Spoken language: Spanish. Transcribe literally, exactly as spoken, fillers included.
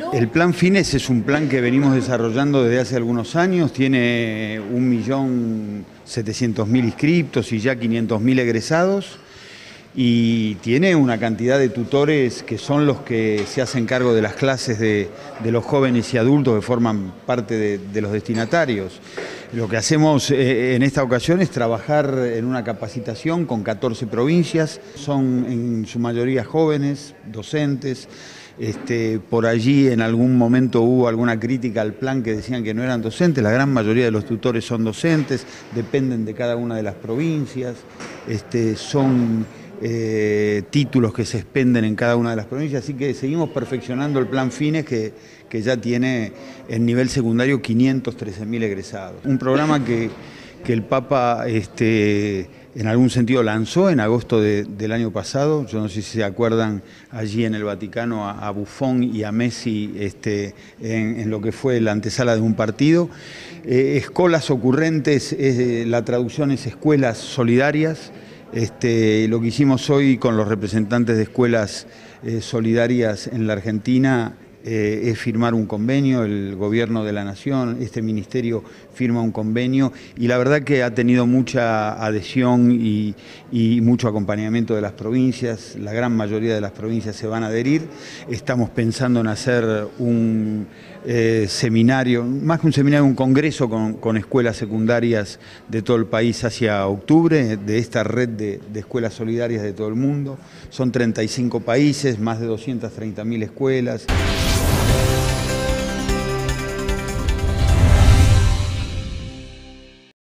El plan Fines es un plan que venimos desarrollando desde hace algunos años, tiene un millón setecientos mil inscriptos y ya quinientos mil egresados, y tiene una cantidad de tutores que son los que se hacen cargo de las clases de, de los jóvenes y adultos que forman parte de, de los destinatarios. Lo que hacemos eh, en esta ocasión es trabajar en una capacitación con catorce provincias, son en su mayoría jóvenes, docentes. Este, por allí en algún momento hubo alguna crítica al plan que decían que no eran docentes, la gran mayoría de los tutores son docentes, dependen de cada una de las provincias, este, son eh, títulos que se expenden en cada una de las provincias, así que seguimos perfeccionando el plan Fines que, que ya tiene en nivel secundario quinientos trece mil egresados. Un programa que, que el Papa este, en algún sentido lanzó en agosto de, del año pasado. Yo no sé si se acuerdan allí en el Vaticano a, a Buffon y a Messi este, en, en lo que fue la antesala de un partido. Eh, Escolas Ocurrentes, eh, la traducción es Escuelas Solidarias. Este, lo que hicimos hoy con los representantes de escuelas eh, solidarias en la Argentina Eh, es firmar un convenio, el gobierno de la nación, este ministerio firma un convenio y la verdad que ha tenido mucha adhesión y, y mucho acompañamiento de las provincias, la gran mayoría de las provincias se van a adherir. Estamos pensando en hacer un eh, seminario, más que un seminario, un congreso con, con escuelas secundarias de todo el país hacia octubre, de esta red de, de escuelas solidarias de todo el mundo. Son treinta y cinco países, más de doscientas treinta mil escuelas.